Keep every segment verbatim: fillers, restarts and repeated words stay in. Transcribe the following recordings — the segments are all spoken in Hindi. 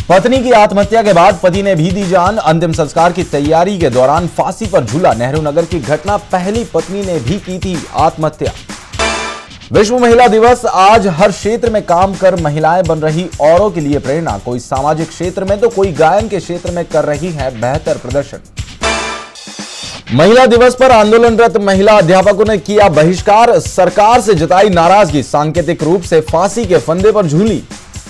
पत्नी की आत्महत्या के बाद पति ने भी दी जान। अंतिम संस्कार की तैयारी के दौरान फांसी पर झूला। नेहरू नगर की घटना, पहली पत्नी ने भी की थी आत्महत्या। विश्व महिला दिवस आज हर क्षेत्र में काम कर महिलाएं बन रही औरों के लिए प्रेरणा। कोई सामाजिक क्षेत्र में तो कोई गायन के क्षेत्र में कर रही है बेहतर प्रदर्शन। महिला दिवस पर आंदोलनरत महिला अध्यापकों ने किया बहिष्कार। सरकार से जताई नाराजगी, सांकेतिक रूप से फांसी के फंदे पर झूली।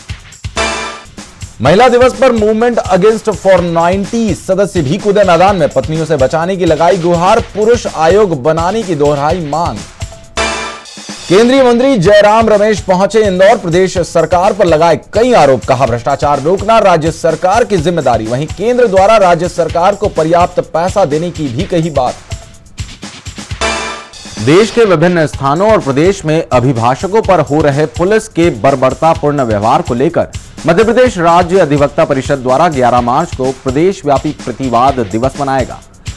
महिला दिवस पर मूवमेंट अगेंस्ट फॉर नाइंटी सदस्य भी कूदे मैदान में। पत्नियों से बचाने की लगाई गुहार, पुरुष आयोग बनाने की दोहराई मांग। केंद्रीय मंत्री जयराम रमेश पहुंचे इंदौर। प्रदेश सरकार पर लगाए कई आरोप, कहा भ्रष्टाचार रोकना राज्य सरकार की जिम्मेदारी। वहीं केंद्र द्वारा राज्य सरकार को पर्याप्त पैसा देने की भी कही बात। देश के विभिन्न स्थानों और प्रदेश में अभिभाषकों पर हो रहे पुलिस के बर्बरतापूर्ण व्यवहार को लेकर मध्य प्रदेश राज्य अधिवक्ता परिषद द्वारा ग्यारह मार्च को प्रदेश व्यापी प्रतिवाद दिवस मनाएगा।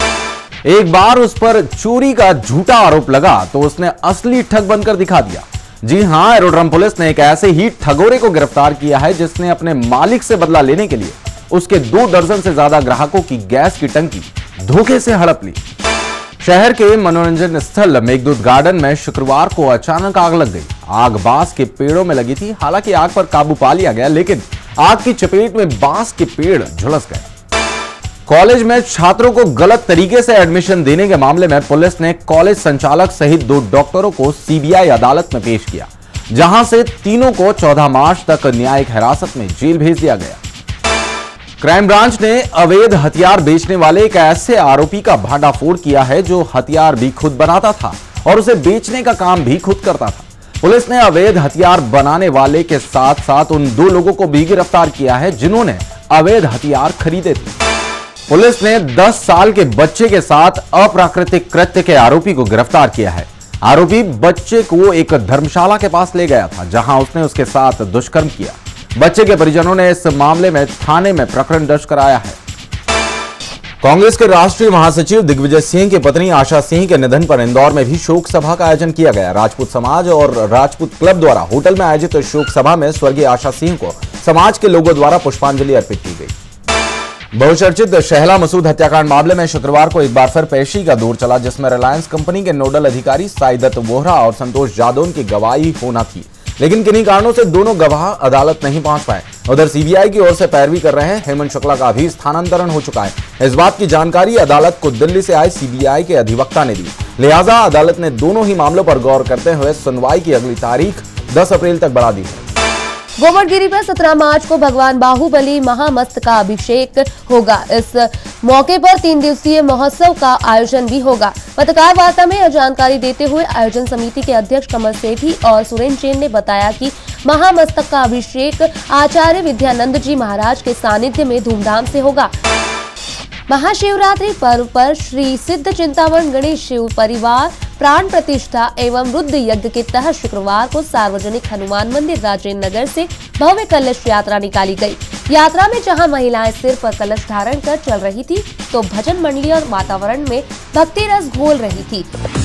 एक बार उस पर चोरी का झूठा आरोप लगा तो उसने असली ठग बनकर दिखा दिया। जी हां, एरोड्रम पुलिस ने एक ऐसे ही ठगोरे को गिरफ्तार किया है जिसने अपने मालिक से बदला लेने के लिए उसके दो दर्जन से ज्यादा ग्राहकों की गैस की टंकी धोखे से हड़प ली। शहर के मनोरंजन स्थल मेघदूत गार्डन में शुक्रवार को अचानक आग लग गई। आग बांस के पेड़ों में लगी थी। हालांकि आग पर काबू पा लिया गया, लेकिन आग की चपेट में बांस के पेड़ झुलस गए। कॉलेज में छात्रों को गलत तरीके से एडमिशन देने के मामले में पुलिस ने कॉलेज संचालक सहित दो डॉक्टरों को सीबीआई अदालत में पेश किया, जहां से तीनों को चौदह मार्च तक न्यायिक हिरासत में जेल भेज दिया गया। क्राइम ब्रांच ने अवैध हथियार बेचने वाले एक ऐसे आरोपी का भांडाफोड़ किया है जो हथियार भी खुद बनाता था और उसे बेचने का काम भी खुद करता था। पुलिस ने अवैध हथियार बनाने वाले के साथ साथ उन दो लोगों को भी गिरफ्तार किया है जिन्होंने अवैध हथियार खरीदे थे। पुलिस ने दस साल के बच्चे के साथ अप्राकृतिक कृत्य के आरोपी को गिरफ्तार किया है। आरोपी बच्चे को एक धर्मशाला के पास ले गया था, जहां उसने उसके साथ दुष्कर्म किया। बच्चे के परिजनों ने इस मामले में थाने में प्रकरण दर्ज कराया है। कांग्रेस के राष्ट्रीय महासचिव दिग्विजय सिंह की पत्नी आशा सिंह के निधन पर इंदौर में भी शोक सभा का आयोजन किया गया। राजपूत समाज और राजपूत क्लब द्वारा होटल में आयोजित शोक सभा में स्वर्गीय आशा सिंह को समाज के लोगों द्वारा पुष्पांजलि अर्पित की गई। बहुचर्चित शहला मसूद हत्याकांड मामले में शुक्रवार को एक बार फिर पेशी का दौर चला, जिसमें रिलायंस कंपनी के नोडल अधिकारी साईदत्त वोहरा और संतोष जादौन की गवाही होना थी, लेकिन किन्हीं कारणों से दोनों गवाह अदालत नहीं पहुंच पाए। उधर सीबीआई की ओर से पैरवी कर रहे हेमंत शुक्ला का भी स्थानांतरण हो चुका है। इस बात की जानकारी अदालत को दिल्ली से आए सीबीआई के अधिवक्ता ने दी, लिहाजा अदालत ने दोनों ही मामलों पर गौर करते हुए सुनवाई की अगली तारीख दस अप्रैल तक बढ़ा दी है। गोवर्धनगिरी पर सत्रह मार्च को भगवान बाहुबली महामस्त का अभिषेक होगा। इस मौके पर तीन दिवसीय महोत्सव का आयोजन भी होगा। पत्रकार वार्ता में यह जानकारी देते हुए आयोजन समिति के अध्यक्ष कमल सेठी और सुरेंद्र जैन ने बताया कि महामस्तक का अभिषेक आचार्य विद्यानंद जी महाराज के सानिध्य में धूमधाम से होगा। महाशिवरात्रि पर्व पर श्री सिद्ध चिंतामण गणेश शिव परिवार प्राण प्रतिष्ठा एवं रुद्र यज्ञ के तहत शुक्रवार को सार्वजनिक हनुमान मंदिर राजेंद्र नगर से भव्य कलश यात्रा निकाली गई। यात्रा में जहां महिलाएं सिर पर कलश धारण कर चल रही थी, तो भजन मंडली और वातावरण में भक्ति रस घोल रही थी।